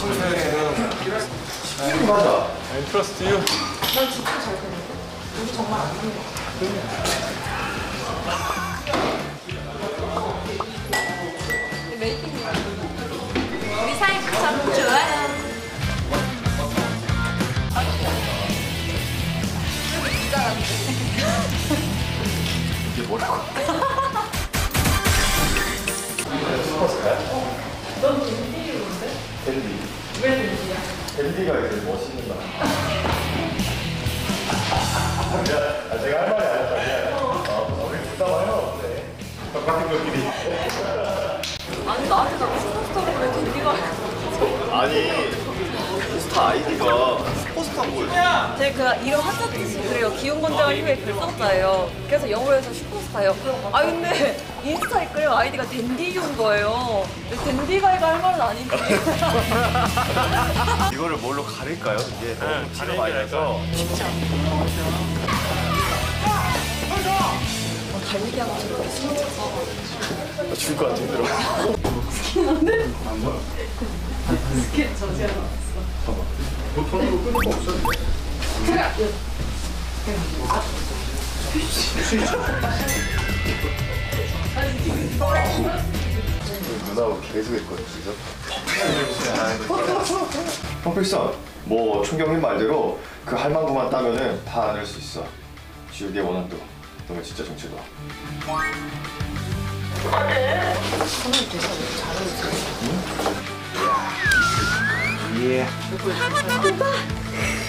맞아. I trust you. 난 진짜 잘 되는데? 우리 정말 안 맞는 것 같아. 메이킹 우리 사이 참 좋아요. 이게 뭐라고? 슈퍼스타야? 넌 댄디인데? 댄디. 왜 댄디야? 댄디가 이제 멋있는 거. 제가 할 말이 아니었다. 우리 부담해요. 네. 똑같은 것끼리. 아니 나한테 자꾸 슈퍼스타를 왜 댄디가 아니, 스타 아이디가 슈퍼스타인 거예요. 제가 이름 한자 뜻이 그래요. 기운건장을 힘에 글 써자예요. 그래서 영어에서 슈퍼스타예요. 아 근데 인스타에 끌려 아이디가 댄디인 거예요. 근데 댄디가이가 할 말은 아닌데. 이거를 뭘로 가릴까요? 이게 너무 티가 많이 나서. 달리기 하고 저렇게 숨을 차서. 죽을 것 같아, 힘들어. 스케치 저지하러 왔어. 뭐 손으로 끄는 거 없어? 누나하고 계속 했거든, 그죠? 펌필선, 뭐 총경님 말대로 그 할망구만 따면은 다 안을 수 있어. 지우개 원한도 너무 진짜 정체도. 선생님 대사 왜 잘해주세요? 예. 오빠